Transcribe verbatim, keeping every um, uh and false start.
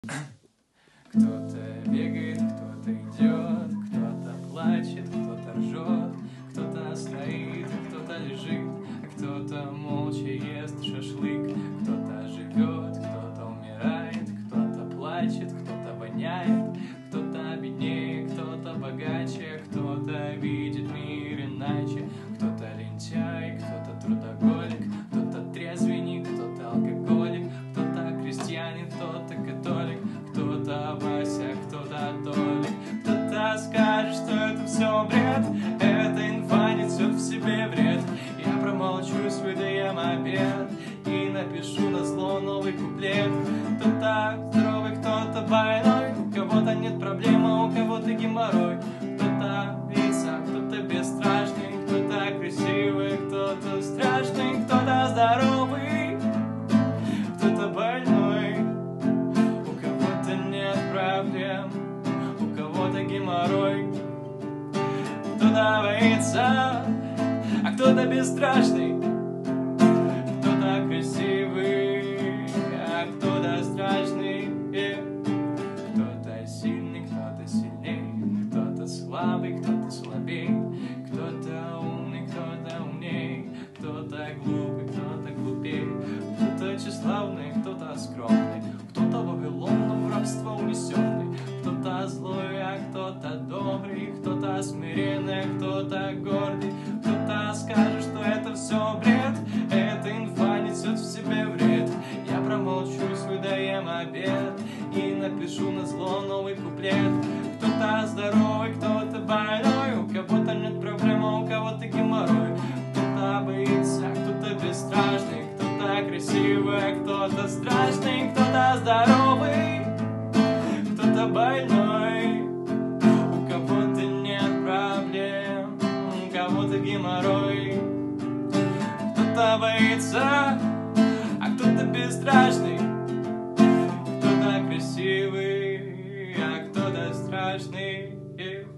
Кто-то бегает, кто-то идет, кто-то плачет, кто-то ржет, кто-то стоит, кто-то лежит, а кто-то молча ест шашлык. Кто-то живет, кто-то умирает, кто-то плачет, кто-то воняет, кто-то беднее, кто-то богаче, кто-то видит мир иначе. Кто-то лентяй, кто-то трудоголик, кто-то трезвенник, кто-то алкоголик, кто-то крестьянин, кто-то католик, кто-то Вася, кто-то Толик. Кто-то скажет, что это все бред, эта инфа несет в себе вред. Я промолчусь, выдаем обед и напишу на зло новый куплет. Кто-то здоровый, кто-то больной, у кого-то нет проблемы, у кого-то геморрой. Кто-то веса, кто-то бесстрашный, кто-то красивый, кто-то страшный, кто-то здоровый, кто-то больной. У кого-то нет проблем, у кого-то геморрой. Кто-то боится, а кто-то бесстрашный, кто-то красивый, а кто-то страшный. Кто-то сильный, кто-то сильнее, кто-то слабый, кто-то слабее, кто-то умный, кто-то умнее, кто-то глупый, кто-то глупее, кто-то тщеславный, кто-то скромный, кто-то Вавилоном в рабство унесенный, кто-то злой, а кто-то добрый, кто-то смиренный, а кто-то гордый. Кто-то скажет, что это все бред, эта инфа несет в себе вред. Я промолчусь, выдаем обед и напишу на зло новый куплет. Кто-то здоровый, кто-то больной, у кого-то нет проблемы, у кого-то геморрой. Кто-то боится, кто-то бесстрашный, кто-то красивый, кто-то страшный, кто-то здоровый, кто-то больной. У кого-то нет проблем, у кого-то геморрой. Кто-то боится, а кто-то бесстрашный, кто-то красивый, а кто-то страшный.